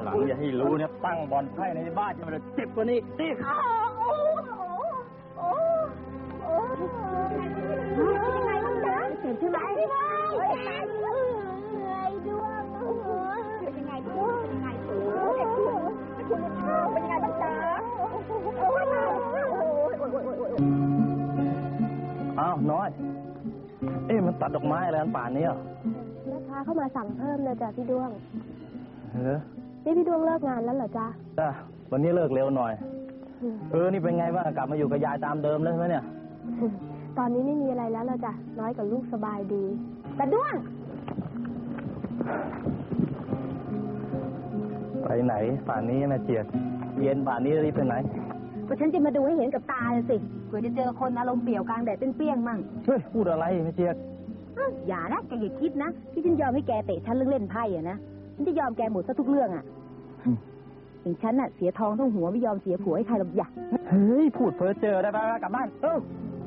หลังอย่าให้รู้เนี่ยตั้งบอลไพ่ในบ้านจะมาเจ็บกว่านี้นี่ครับยังไงบ้างจ๊ะเจ็บใช่ไหมเหนื่อยด้วยเป็นยังไงบ้างเป็นยังไงคุณเป็นยังไงบ้างจ๊ะอ้าวน้อยมันตัดดอกไม้อะไรอันป่านนี้อ่ะแม่ค้าเข้ามาสั่งเพิ่มเลยจ้ะพี่ดวงนี่พี่ดวงเลิกงานแล้วเหรอจ๊ะจ้ะวันนี้เลิกเร็วหน่อยนี่เป็นไงบ้างกลับมาอยู่กับยายตามเดิมแล้วใช่ไหมเนี่ยตอนนี้ไม่มีอะไรแล้วจ้ะน้อยกับลูกสบายดีแต่ดวงไปไหนป่านนี้แม่เจียดเย็นป่านนี้รีบไปไหนก็ฉันจะมาดูให้เห็นกับตาสิเผื่อจะเจอคนอารมณ์เปรี่ยวกลางแดดเปรี้ยงมั่งเฮ้ยพูดอะไรแม่เจียดอย่านะแกอย่าคิดนะที่ฉันยอมให้แกเตะฉันเรื่องเล่นไพ่อะนะฉันจะยอมแกหมดซะทุกเรื่องอ่ะอย่างฉันน่ะเสียทองทั้งหัวไม่ยอมเสียผัวให้ใครหรอกอย่าเฮ้ยพูดเพ้อเจอได้ป่ะกลับบ้าน